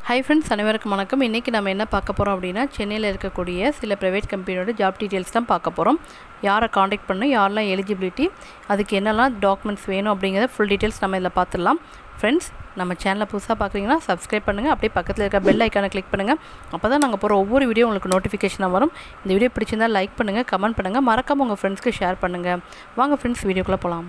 Hi friends, அனைவருக்கும் வணக்கம். இன்றைக்கி நம்ம என்ன பார்க்க போகிறோம் அப்படின்னா, சென்னையில் இருக்கக்கூடிய சில ப்ரைவேட் கம்பெனியோட ஜாப் டீட்டெயில்ஸ் தான் பார்க்க போகிறோம். யாரை காண்டாக்ட் பண்ணணும், யாரெல்லாம் எலிஜிபிலிட்டி, அதுக்கு என்னெல்லாம் டாக்குமெண்ட்ஸ் வேணும் அப்படிங்கிறத ஃபுல் டீட்டெயில்ஸ் நம்ம இதில் பார்த்துடலாம். ஃப்ரெண்ட்ஸ், நம்ம சேனலை புதுசாக பார்க்குறீங்கன்னா சப்ஸ்கிரைப் பண்ணுங்கள். அப்படியே பக்கத்தில் இருக்க பெல் ஐக்கானை கிளிக் பண்ணுங்கள். அப்போ தான் நாங்கள் போகிற ஒவ்வொரு வீடியோ உங்களுக்கு நோட்டிஃபிகேஷனாக வரும். இந்த வீடியோ பிடிச்சிருந்தால் லைக் பண்ணுங்கள், கமெண்ட் பண்ணுங்கள், மறக்காமல் உங்கள் ஃப்ரெண்ட்ஸ்க்கு ஷேர் பண்ணுங்கள். வாங்க ஃப்ரெண்ட்ஸ், வீடியோக்குள்ளே போகலாம்.